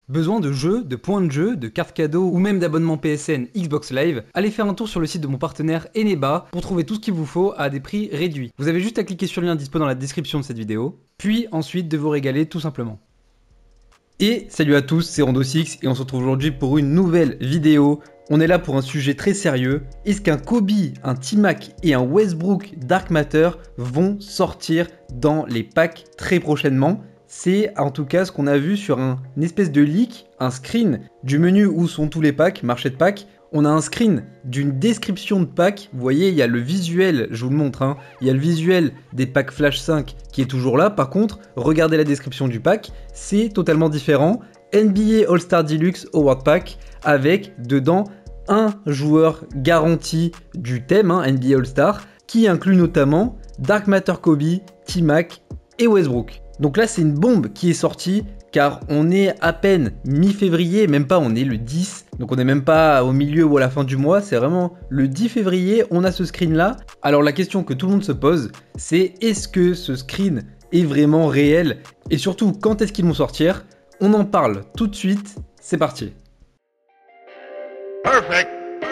Besoin de jeux, de points de jeu, de cartes cadeaux ou même d'abonnements PSN Xbox Live? Allez faire un tour sur le site de mon partenaire Eneba pour trouver tout ce qu'il vous faut à des prix réduits. Vous avez juste à cliquer sur le lien dispo dans la description de cette vidéo, puis ensuite de vous régaler tout simplement. Et salut à tous, c'est Rondo6 et on se retrouve aujourd'hui pour une nouvelle vidéo. On est là pour un sujet très sérieux. Est-ce qu'un Kobe, un T-Mac et un Westbrook Dark Matter vont sortir dans les packs très prochainement? C'est en tout cas ce qu'on a vu sur une espèce de leak, un screen du menu où sont tous les packs, marché de packs. On a un screen d'une description de pack. Vous voyez, il y a le visuel, je vous le montre, hein. Il y a le visuel des packs Flash 5 qui est toujours là. Par contre, regardez la description du pack, c'est totalement différent. NBA All-Star Deluxe Award Pack avec dedans un joueur garanti du thème, hein, NBA All-Star, qui inclut notamment Dark Matter Kobe, T-Mac et Westbrook. Donc là, c'est une bombe qui est sortie, car on est à peine mi-février, même pas, on est le 10, donc on n'est même pas au milieu ou à la fin du mois, c'est vraiment le 10 février, on a ce screen-là. Alors la question que tout le monde se pose, c'est est-ce que ce screen est vraiment réel? Et surtout, quand est-ce qu'ils vont sortir? On en parle tout de suite, c'est parti. Perfect.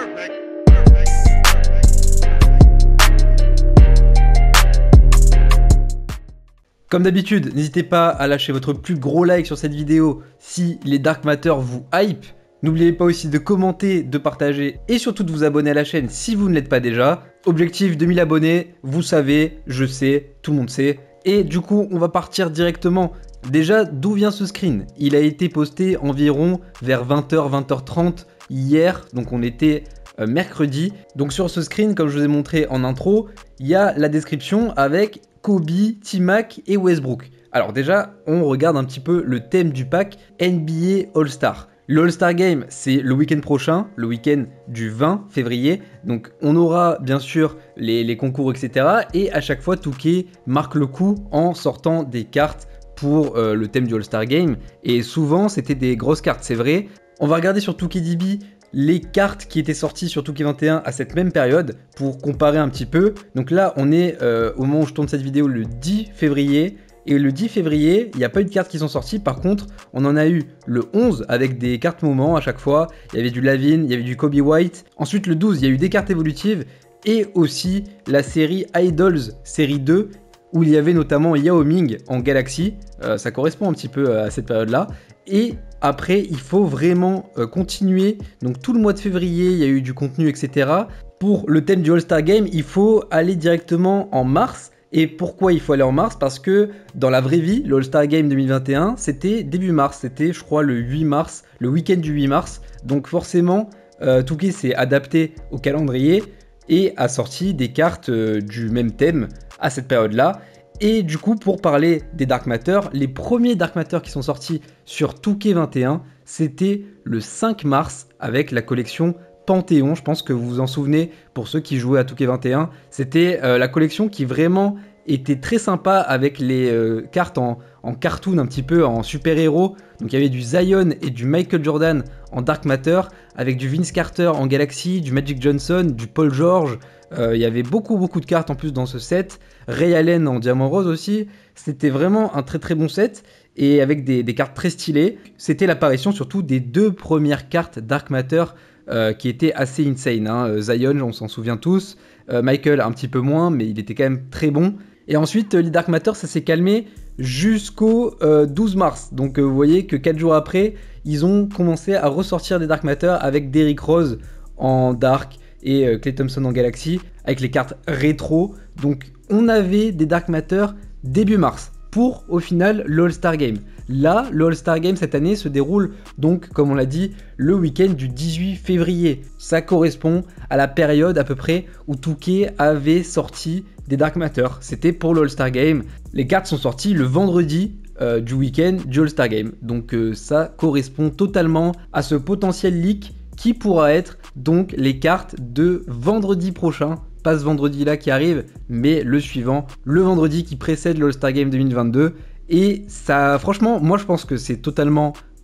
Comme d'habitude, n'hésitez pas à lâcher votre plus gros like sur cette vidéo si les Dark Matter vous hype. N'oubliez pas aussi de commenter, de partager et surtout de vous abonner à la chaîne si vous ne l'êtes pas déjà. Objectif 2000 abonnés, vous savez, je sais, tout le monde sait. Et du coup, on va partir directement. Déjà, d'où vient ce screen? Il a été posté environ vers 20h, 20h30 hier, donc on était mercredi. Donc sur ce screen, comme je vous ai montré en intro, il y a la description avec Kobe, T-Mac et Westbrook. Alors déjà, on regarde un petit peu le thème du pack NBA All-Star. Le All-Star Game, c'est le week-end prochain, le week-end du 20 février. Donc on aura bien sûr les concours, etc. Et à chaque fois, 2K marque le coup en sortant des cartes pour le thème du All-Star Game. Et souvent, c'était des grosses cartes, c'est vrai. On va regarder sur 2KDB les cartes qui étaient sorties sur 2K21 à cette même période pour comparer un petit peu. Donc là, on est au moment où je tourne cette vidéo le 10 février. Et le 10 février, il n'y a pas eu de cartes qui sont sorties. Par contre, on en a eu le 11 avec des cartes moments à chaque fois. Il y avait du Lavin, il y avait du Kobe White. Ensuite, le 12, il y a eu des cartes évolutives et aussi la série Idols, série 2, où il y avait notamment Yao Ming en Galaxy. Ça correspond un petit peu à cette période-là. Et après, il faut vraiment continuer. Donc tout le mois de février, il y a eu du contenu, etc. Pour le thème du All-Star Game, il faut aller directement en mars. Et pourquoi il faut aller en mars? Parce que dans la vraie vie, le All-Star Game 2021, c'était début mars. C'était, je crois, le 8 mars, le week-end du 8 mars. Donc forcément, 2K s'est adapté au calendrier et a sorti des cartes du même thème à cette période-là. Et du coup, pour parler des Dark Matter, les premiers Dark Matter qui sont sortis sur 2K21, c'était le 5 mars avec la collection Panthéon. Je pense que vous vous en souvenez pour ceux qui jouaient à 2K21. C'était la collection qui vraiment était très sympa avec les cartes en cartoon, un petit peu en super-héros. Donc il y avait du Zion et du Michael Jordan en Dark Matter, avec du Vince Carter en Galaxy, du Magic Johnson, du Paul George. Il y avait beaucoup de cartes en plus dans ce set. Ray Allen en Diamant Rose aussi. C'était vraiment un très bon set et avec des cartes très stylées. C'était l'apparition surtout des deux premières cartes Dark Matter qui étaient assez insane, hein. Zion, on s'en souvient tous. Michael un petit peu moins, mais il était quand même très bon. Et ensuite, les Dark Matter, ça s'est calmé jusqu'au 12 mars. Donc vous voyez que 4 jours après, ils ont commencé à ressortir des Dark Matter avec Derrick Rose en Dark et Klay Thompson en Galaxy, avec les cartes rétro. Donc on avait des Dark Matter début mars pour au final le All-Star Game. Là, le All-Star Game cette année se déroule donc, comme on l'a dit, le week-end du 18 février. Ça correspond à la période à peu près où 2K avait sorti des Dark Matter. C'était pour le All-Star Game. Les cartes sont sorties le vendredi du week-end du All-Star Game. Donc ça correspond totalement à ce potentiel leak qui pourra être donc les cartes de vendredi prochain. Pas ce vendredi là qui arrive, mais le suivant, le vendredi qui précède le All-Star Game 2022. Et ça, franchement, moi je pense que c'est totalement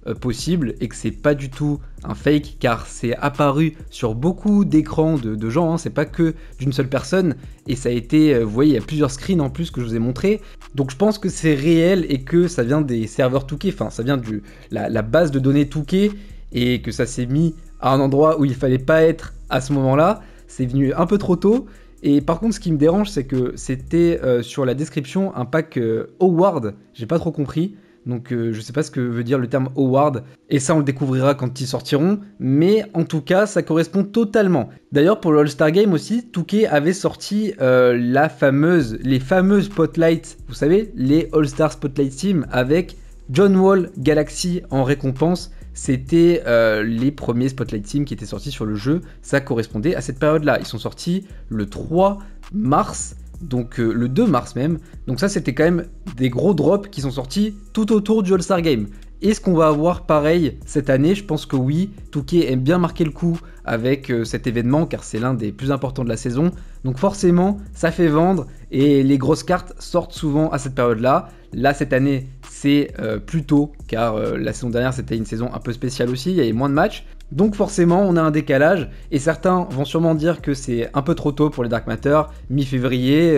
possible et que c'est pas du tout un fake, car c'est apparu sur beaucoup d'écrans de gens, hein, c'est pas que d'une seule personne, et ça a été, vous voyez, il y a plusieurs screens en plus que je vous ai montré, donc je pense que c'est réel et que ça vient des serveurs Touquet, enfin ça vient de la base de données Touquet, et que ça s'est mis à un endroit où il fallait pas être à ce moment-là, c'est venu un peu trop tôt. Et par contre, ce qui me dérange, c'est que c'était sur la description un pack Howard, j'ai pas trop compris, donc je sais pas ce que veut dire le terme Howard, et ça on le découvrira quand ils sortiront, mais en tout cas ça correspond totalement. D'ailleurs pour le All-Star Game aussi, Touquet avait sorti les fameuses Spotlight, vous savez, les All-Star Spotlight Team avec John Wall Galaxy en récompense. C'était les premiers Spotlight Team qui étaient sortis sur le jeu, ça correspondait à cette période-là. Ils sont sortis le 3 mars, donc le 2 mars même. Donc ça, c'était quand même des gros drops qui sont sortis tout autour du All-Star Game. Est-ce qu'on va avoir pareil cette année? Je pense que oui. Touquet aime bien marquer le coup avec cet événement, car c'est l'un des plus importants de la saison. Donc forcément, ça fait vendre, et les grosses cartes sortent souvent à cette période-là. Là, cette année, c'est plus tôt, car la saison dernière, c'était une saison un peu spéciale aussi, il y avait moins de matchs. Donc forcément, on a un décalage, et certains vont sûrement dire que c'est un peu trop tôt pour les Dark Matter, mi-février,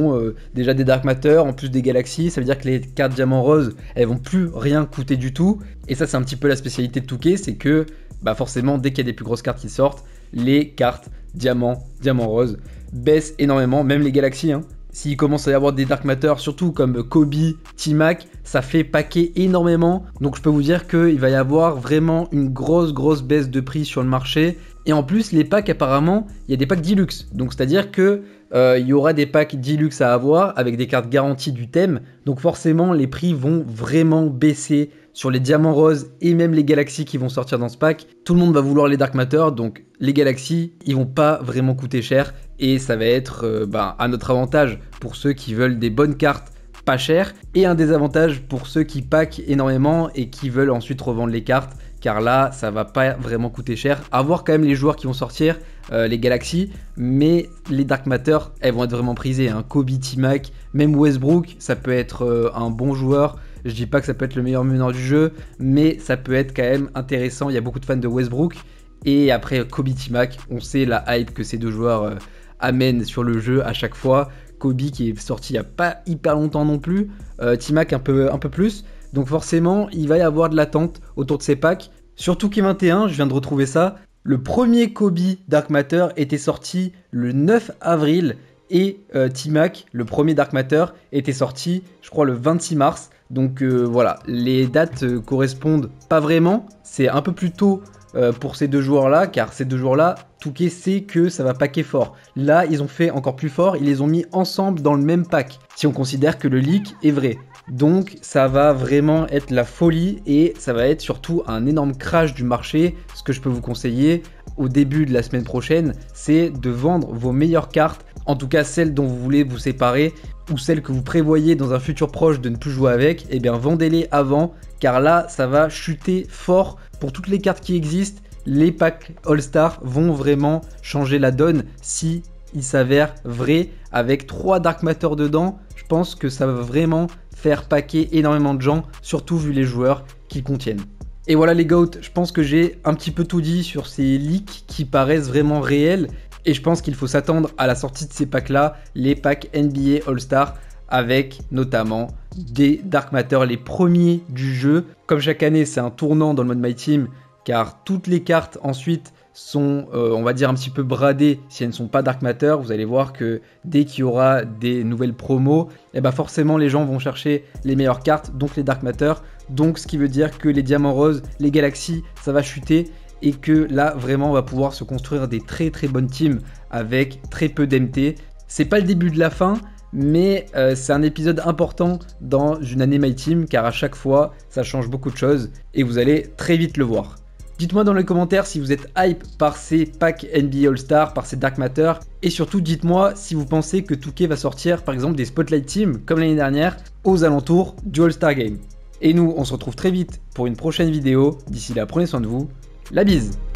déjà des Dark Matter, en plus des Galaxies, ça veut dire que les cartes Diamant Rose, elles vont plus rien coûter du tout, et ça c'est un petit peu la spécialité de Touquet, c'est que forcément, dès qu'il y a des plus grosses cartes qui sortent, les cartes Diamant Rose baissent énormément, même les Galaxies, hein. S'il commence à y avoir des Dark Matter, surtout comme Kobe, T-Mac, ça fait paquer énormément. Donc je peux vous dire qu'il va y avoir vraiment une grosse baisse de prix sur le marché. Et en plus, les packs, apparemment, il y a des packs Deluxe. Donc c'est-à-dire que il y aura des packs Deluxe à avoir avec des cartes garanties du thème. Donc forcément, les prix vont vraiment baisser sur les Diamants Roses et même les Galaxies qui vont sortir dans ce pack. Tout le monde va vouloir les Dark Matter, donc les Galaxies, ils vont pas vraiment coûter cher. Et ça va être à notre avantage pour ceux qui veulent des bonnes cartes pas chères, et un désavantage pour ceux qui packent énormément et qui veulent ensuite revendre les cartes, car là ça va pas vraiment coûter cher. À voir quand même les joueurs qui vont sortir, les Galaxies, mais les Dark Matter, elles vont être vraiment prisées, hein. Kobe, T-Mac, même Westbrook, ça peut être un bon joueur. Je dis pas que ça peut être le meilleur meneur du jeu, mais ça peut être quand même intéressant. Il y a beaucoup de fans de Westbrook, et après Kobe, T-Mac, on sait la hype que ces deux joueurs amènent sur le jeu à chaque fois. Kobe qui est sorti il n'y a pas hyper longtemps non plus, T-Mac un peu plus, donc forcément il va y avoir de l'attente autour de ces packs. Surtout Touquet21, je viens de retrouver ça, le premier Kobe Dark Matter était sorti le 9 avril, et T-Mac, le premier Dark Matter, était sorti je crois le 26 mars, donc voilà, les dates correspondent pas vraiment, c'est un peu plus tôt pour ces deux joueurs-là, car ces deux joueurs-là, Touquet sait que ça va packer fort. Là, ils ont fait encore plus fort, ils les ont mis ensemble dans le même pack, si on considère que le leak est vrai. Donc ça va vraiment être la folie, et ça va être surtout un énorme crash du marché. Ce que je peux vous conseiller au début de la semaine prochaine, c'est de vendre vos meilleures cartes, en tout cas celles dont vous voulez vous séparer, ou celles que vous prévoyez dans un futur proche de ne plus jouer avec, et bien vendez-les avant, car là ça va chuter fort. Pour toutes les cartes qui existent, les packs All-Star vont vraiment changer la donne si il s'avère vrai. Avec 3 Dark Matter dedans, je pense que ça va vraiment faire paquer énormément de gens, surtout vu les joueurs qu'ils contiennent. Et voilà les GOAT, je pense que j'ai un petit peu tout dit sur ces leaks qui paraissent vraiment réels, et je pense qu'il faut s'attendre à la sortie de ces packs là, les packs NBA All-Star, avec notamment des Dark Matter, les premiers du jeu. Comme chaque année, c'est un tournant dans le mode My Team, car toutes les cartes ensuite sont, on va dire, un petit peu bradées si elles ne sont pas Dark Matter. Vous allez voir que dès qu'il y aura des nouvelles promos, et forcément les gens vont chercher les meilleures cartes, donc les Dark Matter. Donc ce qui veut dire que les Diamants Roses, les Galaxies, ça va chuter, et que là vraiment on va pouvoir se construire des très bonnes teams avec très peu d'MT. C'est pas le début de la fin, mais c'est un épisode important dans une année My Team, car à chaque fois ça change beaucoup de choses et vous allez très vite le voir. Dites-moi dans les commentaires si vous êtes hype par ces packs NBA All-Star, par ces Dark Matter, et surtout dites-moi si vous pensez que Touquet va sortir par exemple des Spotlight Teams comme l'année dernière aux alentours du All-Star Game. Et nous on se retrouve très vite pour une prochaine vidéo. D'ici là, prenez soin de vous, la bise.